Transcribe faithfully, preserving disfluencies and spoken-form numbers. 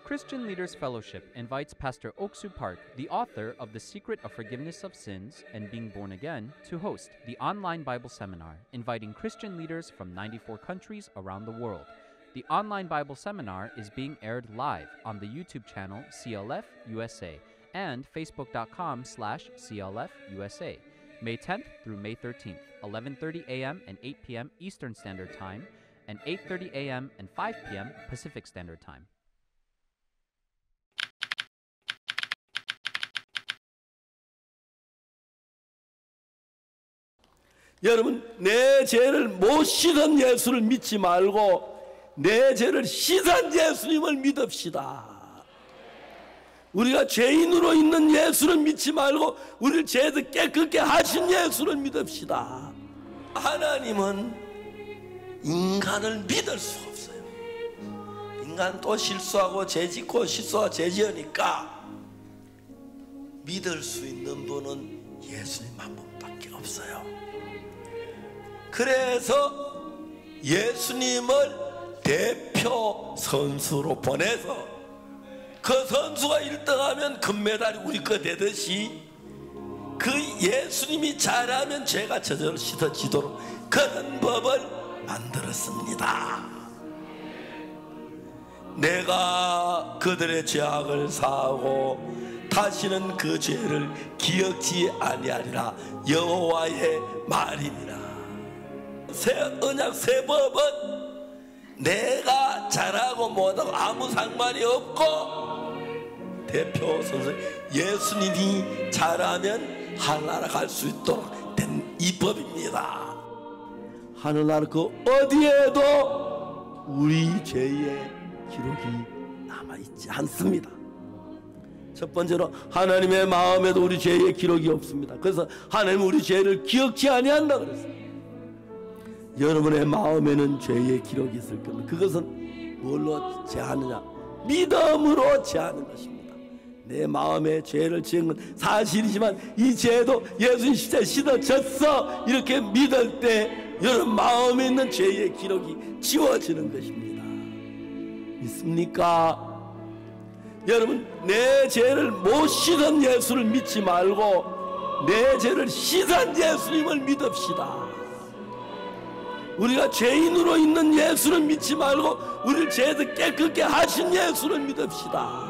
Christian Leaders Fellowship invites Pastor Oksu Park, the author of The Secret of Forgiveness of Sins and Being Born Again, to host the online Bible seminar, inviting Christian leaders from ninety-four countries around the world. The online Bible seminar is being aired live on the YouTube channel C L F U S A and facebook.com slash CLFUSA, May tenth through May thirteenth, eleven thirty a.m. and eight p.m. Eastern Standard Time, and eight thirty a.m. and five p.m. Pacific Standard Time. 여러분, 내 죄를 못 씻은 예수를 믿지 말고 내 죄를 씻은 예수님을 믿읍시다. 우리가 죄인으로 있는 예수를 믿지 말고 우리를 죄에서 깨끗게 하신 예수를 믿읍시다. 하나님은 인간을 믿을 수 없어요. 인간 또 실수하고 죄짓고 실수하고 죄지으니까 믿을 수 있는 분은 예수님 한 분밖에 없어요. 그래서 예수님을 대표 선수로 보내서 그 선수가 일 등하면 금메달이 우리 거 되듯이 그 예수님이 잘하면 죄가 저절로 씻어지도록 그런 법을 만들었습니다. 내가 그들의 죄악을 사하고 다시는 그 죄를 기억지 아니하리라 여호와의 말이니라. 새 언약 새 법은 내가 잘하고 못하고 아무 상관이 없고 대표 선수 예수님이 잘하면 하늘나라 갈 수 있도록 된 이 법입니다. 하늘나라 그 어디에도 우리 죄의 기록이 남아있지 않습니다. 첫 번째로 하나님의 마음에도 우리 죄의 기록이 없습니다. 그래서 하나님은 우리 죄를 기억지 아니한다 그랬어요. 여러분의 마음에는 죄의 기록이 있을 겁니다. 그것은 뭘로 제하느냐? 믿음으로 제하는 것입니다. 내 마음에 죄를 지은 건 사실이지만 이 죄도 예수님 십자가에 씻어졌어 이렇게 믿을 때 여러분 마음에 있는 죄의 기록이 지워지는 것입니다. 믿습니까? 여러분, 내 죄를 못 씻은 예수를 믿지 말고 내 죄를 씻은 예수님을 믿읍시다. 우리가 죄인으로 있는 예수를 믿지 말고 우리를 죄에서 깨끗게 하신 예수를 믿읍시다.